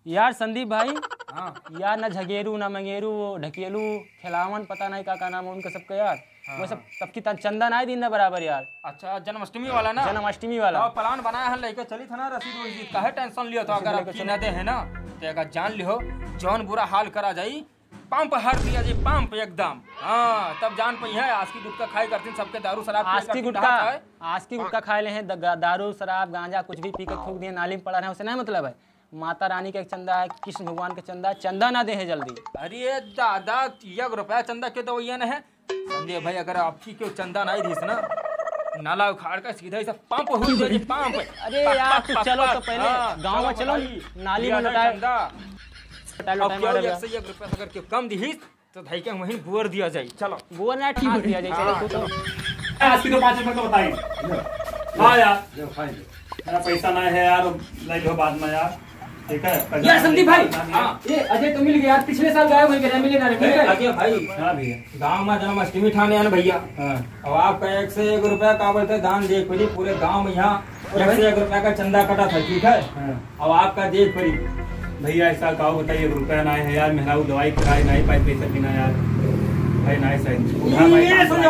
यार संदीप भाई। हाँ यार ना झगेरू ना मंगेरू वो ढकेलू खिलावन पता नहीं का नाम है उनका सबका यार। हाँ, वो सब तब की चंदा ना दिन ना बराबर यार। अच्छा जन्माष्टमी वाला ना, जन्माष्टमी वाला तो प्लान बनाया है लेके चली था ना रसीद वसीद काहे टेंशन लियो, तो अगर आप न दे है ना तो अगर जान लियो जौन बुरा हाल करा जाई पंप हर दिया जी पंप एकदम। हाँ तब जान पई है आज की गुटका खाई करती सबके दारू शराब आज की गुटका खाए ले हैं दारू शराब गांजा कुछ भी पी के थूक दिए नाली में पड़ा रहे, उसे नहीं मतलब है। माता रानी का एक चंदा है, कृष्ण भगवान का चंदा, चंदा ना दे है जल्दी। अरे दादा 1 रुपया चंदा क्यों दो ये न है संजय भाई, अगर आपकी क्यों चंदा नहीं दी ना नाला उखाड़ कर सीधा ऐसा पंप हो जाए पंप। अरे यार तू चलो तो पहले गांव में चलो नाली में लुटाए चंदा। 1 रुपया अगर क्यों कम दी तो भाई के वहीं गोर दिया जाए। चलो गोर ना ठास दिया जाए। चलो तो आज की तो 5 रुपए का बताइए। हाँ यार मेरा पैसा ना है यार, ले लो बाद में यार, ठीक है। यार संदीप भाई ये अजय तो मिल गया यार, पिछले साल गायब हो गया मिले ना। अजय भाई हाँ भैया गाँव में जन्माष्टमी ठाने आना भैया। अब आपका 1 से 1 रुपया का बोलते दान दे पड़ी पूरे गाँव में, यहाँ 1 से 1 रुपया का चंदा कटा था, ठीक है। अब आपका देख पड़ी भैया ऐसा कहो बताइए, 1 रुपया ना है यार, मेहरा दवाई कराए नहीं पाए पैसा बिना यार भाई ना सही।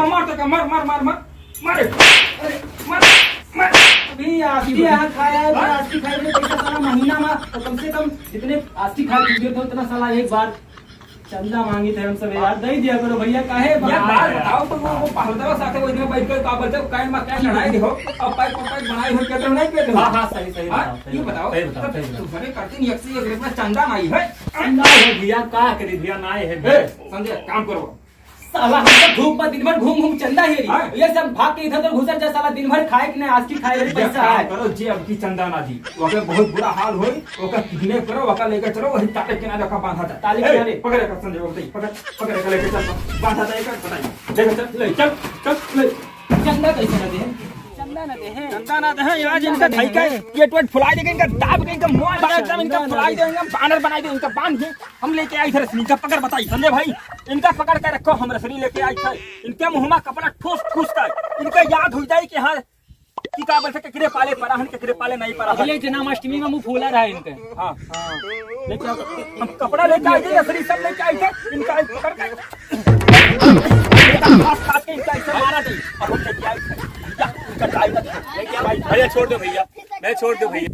अभी आस्ती यहाँ खाया है, आस्ती खाए में पैसा साला महीना में तो कम से कम जितने आस्ती खा चुके थे उतना साला एक बार चंदा मांगी थे हम सब यार, दे दिया करो भैया। काहे बात बताओ तो वो पहलदवा साथे वो इधर बैठ कर का बोलते काहे में क्या लड़ाई देखो अब पाइप बनाई हो क्या तो नहीं पे। हाँ सही ये बताओ तुम्हारे करते नहीं 1 से 1 रुपया चंदा नहीं है भैया का करी भैया ना है। संजय काम करो साला हम तो धूप में दिन भर घूम घूम चंदा हेरी ये सब भाग के इधर उधर घुसर जा साला दिन भर खाए कि नहीं आज की खाए पैसा है। करो जी अब की चंदा ना दी ओके बहुत बुरा हाल होई ओके किडनैप करो ओके लेके चलो वही ताले किनारे का बांधा था ताले किनारे पकड़ कर संजय बताइए पकड़ कर लेके चल बांधा था एक बताइए चल ले चल ले चंदा कैसे ना दे, चंदा ना दे हैं, चंदा ना दे यार इनका ढाई का पेट वेट फुला देंगे इनका दाब के इनका मुंह बना एकदम इनका फुला देंगे बानर बना देंगे इनका बांध के हम लेके आई थे रसनी का पकड़ बताइए संजय भाई इनका पकड़ के रखो हम रसनी लेके आई थे इनके मुंह में कपड़ा ठूस ठूस कर इनका याद हो जाए कि हाँ की का बोलते केकरे पाले पराहन केकरे पाले नहीं पराहन। अगले जन्माष्टमी में मुंह फूला रहा है इनके। हाँ लेके हम कपड़ा लेके आए थे रसनी सब लेके आए थे इनका पकड़ के काट के इनका ऐसे मारा थी और हम लेके आए थे। भैया छोड़ दो भैया, मैं छोड़ दो भैया।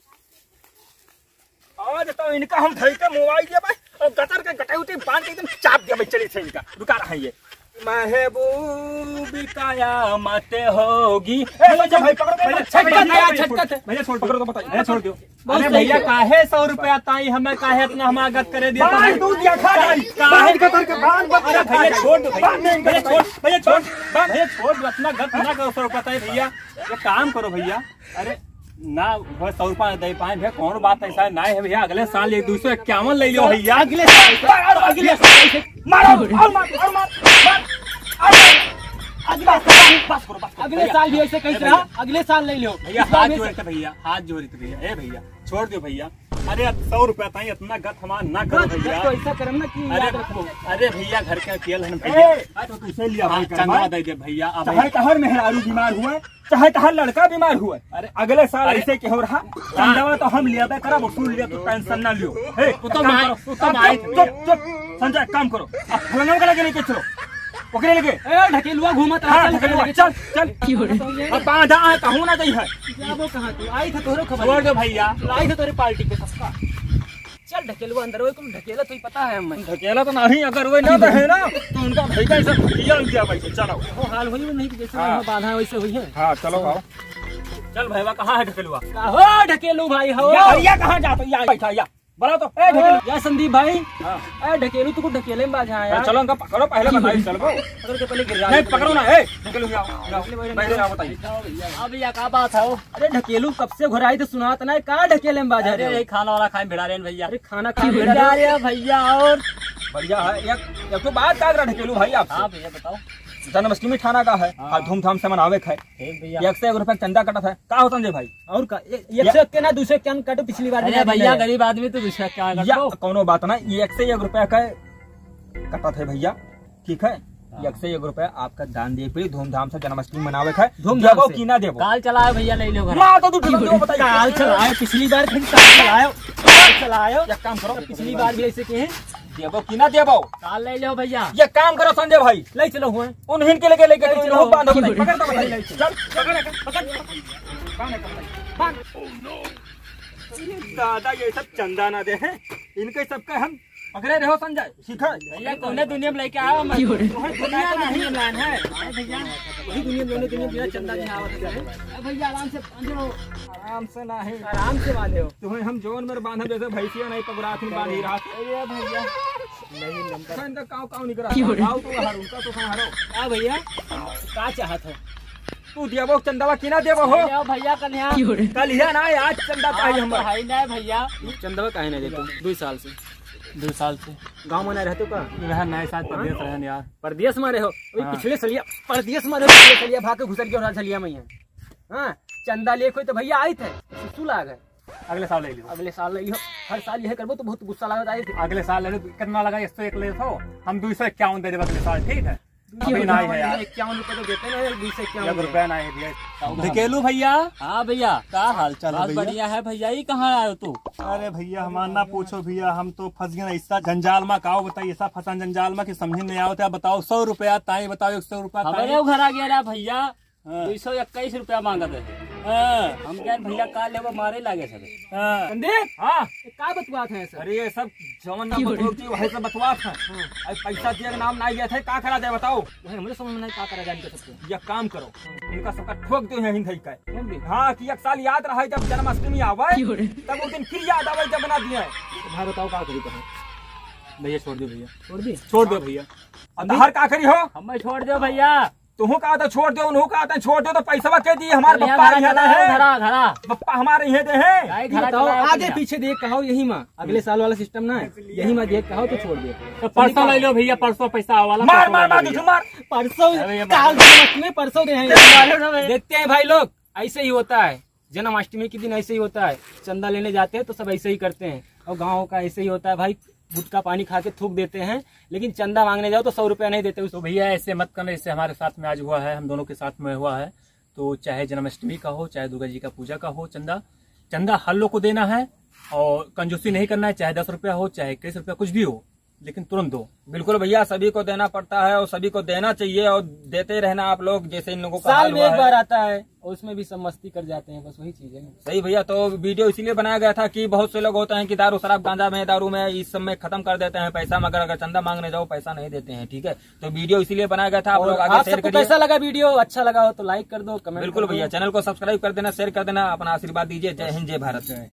आज तो इनका हम धई के मोबाइल दिया भाई और गटर के गटाई उठी बांध के एकदम चाप दिया भाई चली थे इनका रुका रहा है ये महबूबी काया मत होगी। भैया भाई पकड़ो छटकत भैया छोड़ पकड़ो तो बताइए भैया छोड़ दो। अरे भैया काहे 100 रुपया ताई हमें काहे इतना हमागत करे दिया बांध दूध दिया खा काहे गटर के बांध अरे भैया छोड़ दो भैया छोड़ भैया छोड़ दो अपना गत ना करो 100 रुपया ताई भैया ये काम करो भैया। अरे ना वो 100 रुपया दे पाए भैया कौन बात ऐसा नहीं है भैया, अगले साल 251 ले लो भैया। अगले साल अगले साल भी ऐसे कैसे रहा, अगले साल ले लो भैया हाथ जोड़े थे भैया, हाथ जोड़े थे भैया। ए भैया छोड़ दो भैया, अरे 100 रुपया था इतना गत हमार ना करो भैया। तो ऐसा करम ना कि याद रखो। अरे भैया घर के अकेल है भैया तो तुझे लिया भाई चंदा दे दे भैया। चाहे तहर मेहरारू बीमार हुआ चाहे तहर लड़का बीमार हुआ अरे अगले साल ऐसे के हो रहा चंदा तो हम लिया करा वसूल लिया तो टेंशन ना लियो। संजय काम करो अब फलंगा का लेके चलो ओकरे लेके ढकेलुआ घूमत चल चल अब बांधा है कहूं ना दई है वो कहां तू आई था तोरो खबर छोड़ दो भैया, लाई था तोरे पार्टी पे सस्ता। चल ढकेलुआ अंदर वो तुम ढकेला तो ही पता है हमें ढकेला तो नहीं अगर वो ना रहे ना तो उनका भाई का सब किया दिया भाई चलो वो हाल हुई नहीं कि जैसे बांधा है वैसे हुई है। हां चलो आओ चल भैया कहां है ढकेलुआ हो ढकेलू भाई हो भैया कहां जाता या बैठा या बोला तो ए ढकेलू या संदीप भाई ए ढकेलू तू को ढकेले में बाजा यार। चलो उनका पकड़ो पहले बताइए चलो पकड़ के पहले गिर जा नहीं पकड़ो ना ए ढकेलू आओ बैठे आओ बताइए अब भैया का बात है। अरे ढकेलू कब से घुराई तो सुनात ना कहां ढकेले में बाजा। अरे खाना वाला खाए भिड़ा रहे भैया। अरे खाना खा भिड़ा रहे भैया और बढ़िया है एक तो बात का ढकेलू भाई आप। हां भैया बताओ जन्माष्टमी थाना का है और धूमधाम से मनावे है 1 से 1 रुपया चंदा कटा है का होता संजय भाई और का 1 से के ना दूसरे क्या काटो पिछली बार भैया गरीब आदमी तो दूसरा क्या या कोनो बात ना 1 से 1 रुपया का कटा है भैया ठीक है एक से 1 रुपया आपका दान दे पड़ी धूमधाम से जन्माष्टमी मनावे है। धूमधाम देवो से। की ना देवो काल चलाओ भैया ले लो घर। माँ तो तू दो बताइए काल चलाओ, पिछली बार फिर काल चलाओ। एक काम करो पिछली बार भी ऐसे कहे देवो की ना देवो काल ले लो भैया। ये काम करो संजय भाई ले चलो हुए उन्हीं के लेके लेके चलो, चलो बांधो चलो। पकड़ तो भाई चल पकड़ दादा ये सब चंदा ना दे हैं इनके सबका हम पकड़े रहो संजय सीखा भैया कौन दुनिया में लेके आओ मत। दुनिया नहीं लान है भैया, वही दुनिया बिना चंदा नहीं आवत है भैया। आराम से बांधो, आराम से ना है आराम से बांधो। तुम्हें हम जोन में बांधे जैसे भैंसिया नहीं पकड़ाती बांधी रात अरे भैया नहीं लंबा इनका काव निकला आओ तो हर उनका तो हरो क्या भैया क्या चाहत है तू देवो चंदावा की ना देवो हो ले आओ भैया कन्या। कल ही ना आज चंदा चाहिए हम भाई नहीं भैया चंदावा काहे ना देते 2 साल से 2 साल से गांव में ना रहते का रह नए साल परदेश रहन यार। परदेश में रहो हाँ। पिछले सलिया परदेश में रहो पिछले सलिया भाग के घुसर के उठा सलिया में हां चंदा ले कोई तो भैया आई थे सुसु लाग है अगले साल ले लो। अगले साल ले लियो हर साल यह करबो तो बहुत गुस्सा लागत आई थे अगले साल ले लो। कितना लगा 101 ले तो हम 251 दे देब अगले साल ठीक है। अभी ना है यार 51 रुपए तो देते ना 251 1 रुपया ना है भैया। ढकेलू भैया हाँ भैया का हाल चाल बहुत है भैया? बढ़िया है भैया। ये कहाँ आयो तू? अरे भैया हमारा ना पूछो भैया, हम तो फंस गए ऐसा जंजाल में। काओ बताइए ऐसा फंसा जंजाल में कि समझ नहीं आवत है। बताओ 100 रुपया ताई बताओ 100 रुपया हमारे घर आ गया भैया 221 रुपया मांगत है। हम क्या भैया का ले मारे लागे सब। संदीप हां का बतवात है सर? अरे ये सब जवन नाम बतौक जी वही सब बतवात है। अब पैसा दिए के नाम ना दिया थे का करा जाए बताओ। वही हमरे समझ में नहीं का करा जान के सबको। ये काम करो इनका सबका ठोक दो यहीं धई के। हां कि एक साल याद रहा जब जन्माष्टमी आवे तब वो दिन फिर याद आवे जब बना दिए। भाई बताओ का करी तो भैया छोड़ दो भैया छोड़ दी छोड़ दो भैया। अब हर का करी हो हमें छोड़ दो भैया। तुम कहा था छोड़ दो उन्हों कहा था छोड़ दो तो पैसा के दिए हमारे भैया पप्पा यहाँ दे है घरा घरा पप्पा हमारे यहाँ दे है। गाय घरा बताओ चलाओ आगे भैया। पीछे देख कहो यही माँ अगले साल वाला सिस्टम ना है यही माँ देख कहो तो छोड़ दे। तो परसों ले लो भैया। परसों पैसा वाला मार मार मार दूसरा मार परसों अरे ये काल जन्माष्टमी परसों दे देखते हैं भाई लोग ऐसे ही होता है। जन्माष्टमी के दिन ऐसे ही होता है। चंदा लेने जाते हैं तो सब ऐसे ही करते हैं और गाँव का ऐसे ही होता है भाई। गुटखा पानी खा के थूक देते हैं लेकिन चंदा मांगने जाओ तो 100 रुपया नहीं देते। तो भैया ऐसे मत करना। इससे हमारे साथ में आज हुआ है, हम दोनों के साथ में हुआ है। तो चाहे जन्माष्टमी का हो चाहे दुर्गा जी का पूजा का हो, चंदा हर लोग को देना है और कंजूसी नहीं करना है। चाहे 10 रुपया हो चाहे 21 रुपया कुछ भी हो लेकिन तुरंत दो। बिल्कुल भैया सभी को देना पड़ता है और सभी को देना चाहिए और देते रहना आप लोग जैसे इन लोगों का साल हाल में हुआ एक है। बार आता है और उसमें भी सब मस्ती कर जाते हैं बस वही चीज है। सही भैया। तो वीडियो इसीलिए बनाया गया था कि बहुत से लोग होते हैं कि दारू शराब गांजा में दारू में इस सब में खत्म कर देते हैं पैसा मगर अगर चंदा मांगने जाओ पैसा नहीं देते हैं। ठीक है तो वीडियो इसीलिए बनाया गया था। आप लोग आगे आप शेयर सबको करिए। कैसा लगा वीडियो? अच्छा लगा हो तो लाइक कर दो कमेंट बिल्कुल भैया चैनल को सब्सक्राइब कर देना शेयर कर देना अपना आशीर्वाद दीजिए। जय हिंद जय भारत।